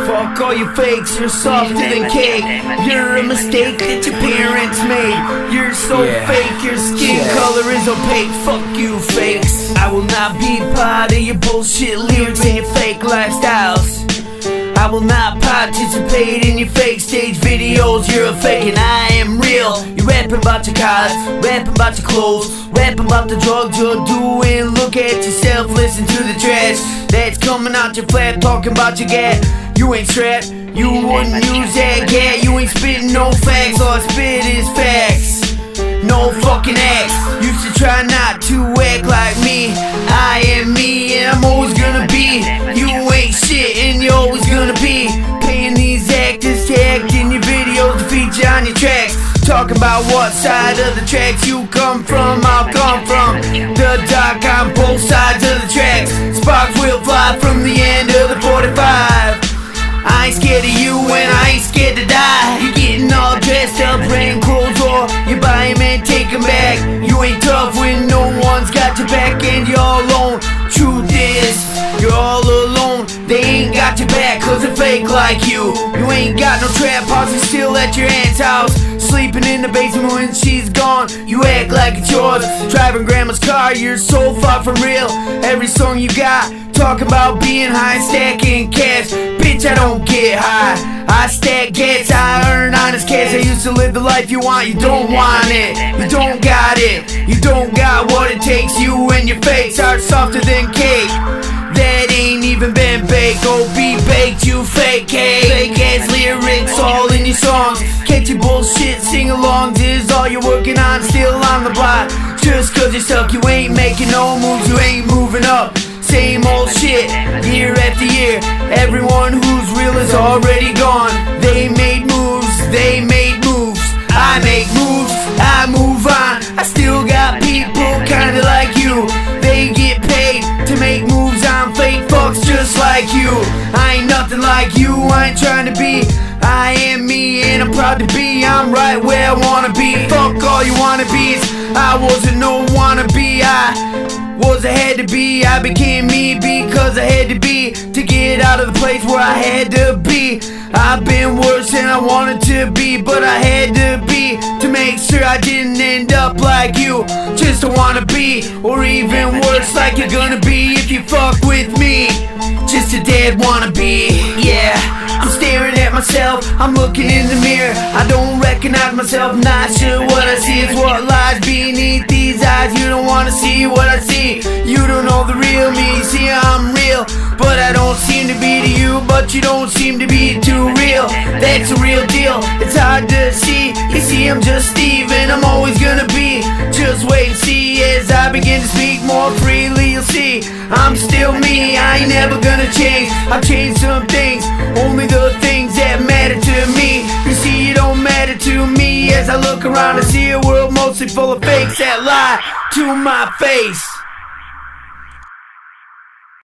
Fuck all you fakes, you're softer than cake. You're a mistake that your parents made. You're so fake, your skin color is opaque. Fuck you fakes. I will not be part of your bullshit lyrics and your fake lifestyles. I will not participate in your fake stage videos. You're a fake and I am real. You're rapping about your cars, rapping about your clothes, rapping about the drugs you're doing. Look at yourself, listen to the trash that's coming out your flat, talking about your gat. You ain't strapped, you wouldn't use that gat. You ain't spitting no facts, all I spit is facts. No fucking acts. Used to try not to act like me. I am me and I'm always gonna be. You ain't shit and you're always gonna be paying these actors to act in your videos, to feature on your tracks. Talking about what side of the tracks you come from. I'll come from the dark on both sides of the tracks. Sparks will fly from the end of the 45. I ain't scared of you and I ain't scared to die. You're getting all dressed up, wearing clothes, or you buy them and take them back. You ain't tough when no one's got your back and you're all alone. Truth is, you're all alone. They ain't got your back cause they're fake like you. You ain't got no trap house and still at your aunt's house, sleeping in the basement when she's gone. You act like it's yours, driving grandma's car. You're so far from real. Every song you got talking about being high, stacking cash. Bitch, I don't get high, I stack gas, I earn honest cash. I used to live the life you want, you don't want it. You don't got it, you don't got what it takes. You and your fakes are softer than cake that ain't even been baked. Go be baked, you fake cake. Fake ass lyrics all in your songs. Catchy bullshit, sing-alongs is all you're working on. Still on the block, just cause you're stuck. You ain't making no moves, you ain't moving up. Same old shit, year after year. Everyone who's real is already gone. They made moves, they made moves. I make moves, I move on. I still got people kinda like you. They get paid to make moves on fake fucks just like you. I ain't nothing like you, I ain't trying to be. I am me and I'm proud to be. I'm right where I wanna be. Fuck all you wannabes, I wasn't no wannabe. I was I had to be. I became me because I had to be, to get out of the place where I had to be. I've been worse than I wanted to be, but I had to be to make sure I didn't end up like you, just to wanna be, or even worse like you're gonna be if you fuck with me. Just a dead wannabe, yeah. I'm staring at myself, I'm looking in the mirror. I don't recognize myself, not sure what I see is what lies beneath these eyes. You don't wanna see what I see, you don't know the real me. See, I'm real, but I don't seem to be to you. But you don't seem to be too real, that's a real deal. It's hard to see, you see I'm just Steve and I'm always gonna be. Just wait and see as I begin to speak more freely. You'll see, I'm still me, I ain't never gonna change. I've changed some things, only the things that matter to me. You see, it don't matter to me. As I look around, I see a world mostly full of fakes that lie to my face.